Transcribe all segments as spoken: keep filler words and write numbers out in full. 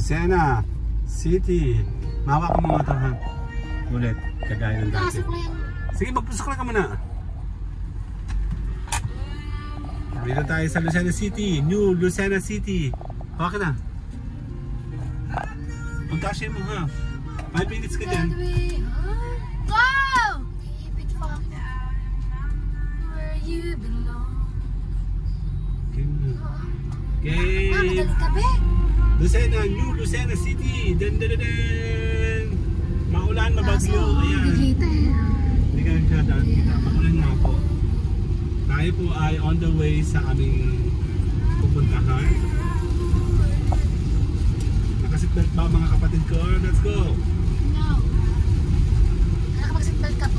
Lucena City. Mawa ka mga ito ha. Ulit, kagaya ng dati. Sige, magpusok lang ka muna. Dito tayo sa Lucena City. New Lucena City. Hawa ka na. Pagkasya mo ha. five minutes ka dyan. Go! Keep it from where you belong. Okay. Ah, madali ka be. Lucena, New Lucena City. Dan dan dan dan. Maulan, mabagyo. Ayan. Bigita eh. Hindi ka siya daan kita. Maulan nga po. Tayo po ay on the way sa aming pupuntahan. Nakasitbelt ba mga kapatid ko? Let's go! No. Nakapag-seatbelt ka po.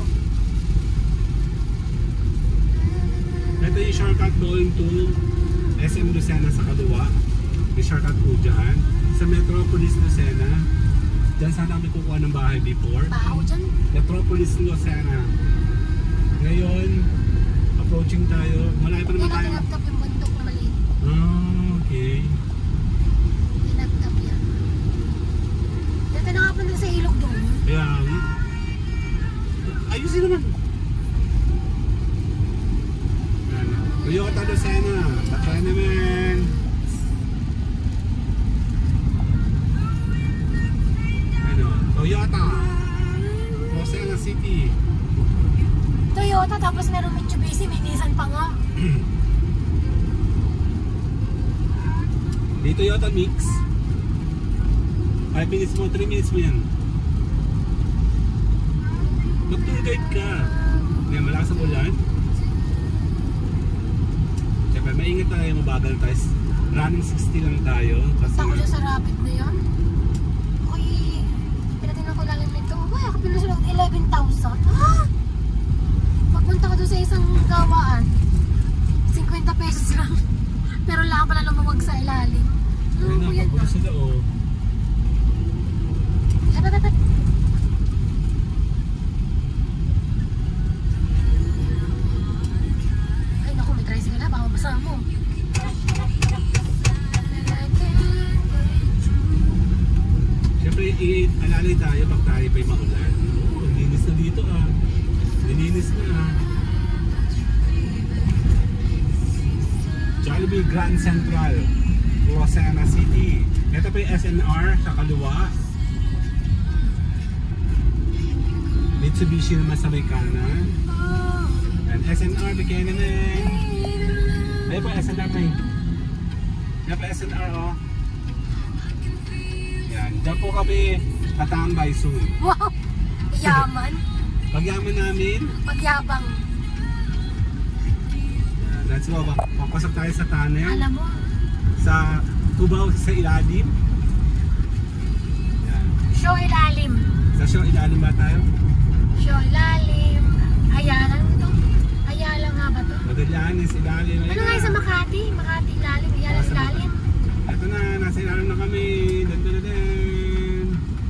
Ito yung shortcut going to S M Lucena sa kaliwa. May shortcut po dyan. Sa Metropolis Lucena. Dyan sana kami kukuha ng bahay before. Baho dyan? Metropolis Lucena. Ngayon, approaching tayo. Malayo pa naman Yan ang tayo. tinaptap yung bundok na maliit. Ah, okay. Tinaptap yan. Dito na nga pa sa ilog doon. Kaya, ayusin naman. Ano, Toyota Lucena. Bakla naman. Ano, Toyota Lucena City. Toyota, tapos meron Mitsubishi, may Nissan pa nga. Di Toyota Mix. five minutes mo, three minutes mo yan. Mag-tour guide ka. Ngayon, malakas ang ulan. Siyempre, maingat tayo, mabagal tayo. Running sixty lang tayo. Kasi Tako dyan sa rapid na yan. Okay, pinatingnan ko lalim nito. Uy, ako pinusunod eleven thousand. Ha? Pagpunta ko doon sa isang gawaan, fifty pesos lang. Pero lang pala lumawag sa ilalim. ayun Ano na, po yan? pagbulo sila o. Eto, eto, eto. Ay naku, may tricycle na. Baka mabasa mo. Siyempre, i-alalay tayo pag tayo pa'y maulan. Oh, linis na dito ah. Lininis na ah. Jollibee Grand Central, Lucena City. Ito pa yung S N R sa kaliwa. Mitsubishi naman sa may kanan. And S N R, bigyan naman. Ayun po, S N R pa yun. Yan pa S N R oh. Yan, dyan po kami tatambay soon. Wow! Yaman. Pagyaman namin, Pagyabang. yan, let's go. Papasok tayo sa tunnel. Alam mo, Sa tubaw sa ilalim. Yan. show ilalim. Sa show ilalim ba tayo? Show ilalim. Ayala ito. Ayala nga ba ito? Magallanes, ilalim. Ano nga yung sa Makati? Makati ilalim. Ayala Nasa- ilalim. Ito na, nasa ilalim na kami. Dan, dan, dan, dan.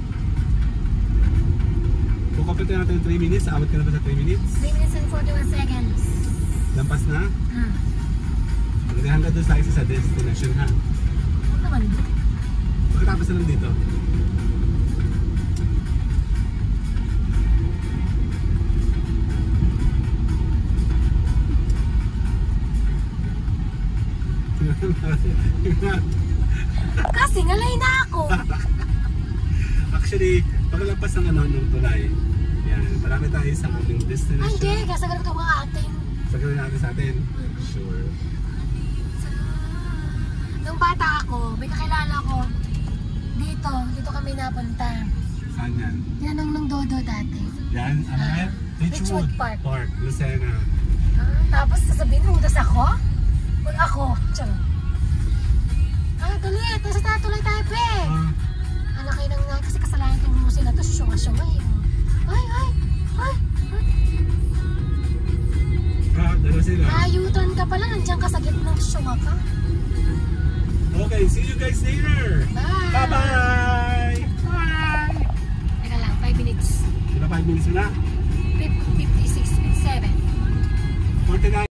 Kukapit natin yung three minutes. Abot ka na ba sa three minutes? three minutes and forty-one seconds. Lampas na. Hmm. Hanggang hanggang doon tayo sa destination ha. Ano naman ito? Pagkatapos na lang dito. Kasi ngalay na ako. Actually, pagkalampas ng ano ng tulay. Yan, marami tayo sa aming Ay, destination. hindi. Kasi ganito mga ating. Sagalin natin sa atin. Sure. Nung bata ako, may kakilala ko. Dito. Dito kami napunta. Saan yan? Yan ang nung dodo dati. Yan, ano Ah, yan? Richwood Park. Park, Lucena. Ah, tapos sasabihin mo, udas ako? Wag ako. Tiyan. Ah, dali. Ito sa tatuloy tayo, pe. Ah, Anak kayo nang kasi kasalanan yung musin na to. Syunga-syunga eh. Ay, ay, ay. ah, dalawa sila. Ah, U-turn ka pala. Nandiyan ka sa gitnang syunga ka. Okay, see you guys later. Bye. Bye-bye. Bye. Teka lang, five minutes. Diba five minutes na? fifty-six, fifty-seven. forty-nine.